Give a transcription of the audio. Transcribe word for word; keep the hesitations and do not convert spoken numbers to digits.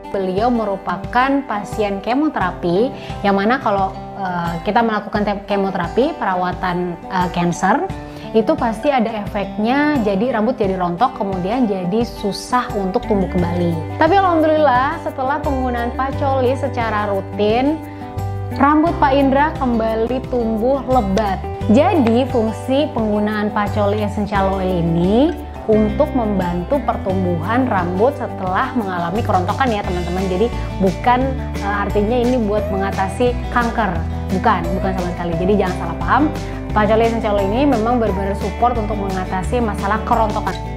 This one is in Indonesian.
Beliau merupakan pasien kemoterapi, yang mana kalau uh, kita melakukan kemoterapi perawatan uh, cancer itu pasti ada efeknya, jadi rambut jadi rontok, kemudian jadi susah untuk tumbuh kembali. Tapi alhamdulillah setelah penggunaan Pacoli secara rutin, rambut Pak Indra kembali tumbuh lebat. Jadi fungsi penggunaan Pacoli Essential Oil ini untuk membantu pertumbuhan rambut setelah mengalami kerontokan ya teman-teman. Jadi bukan e, artinya ini buat mengatasi kanker, bukan, bukan sama sekali. Jadi jangan salah paham, Pacoli Essential Oil ini memang benar-benar support untuk mengatasi masalah kerontokan.